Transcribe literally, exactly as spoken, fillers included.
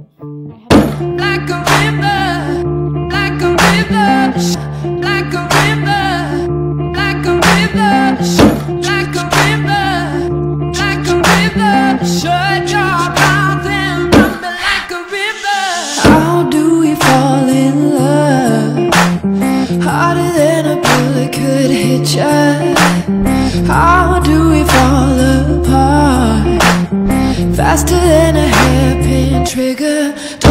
Like a river, like a river, like a river, like a river, like a river, like a river. Shut your mouth and run me like a river. How do we fall in love? Harder than a bullet could hit ya. How do we fall apart? Faster than a hairpin trigger.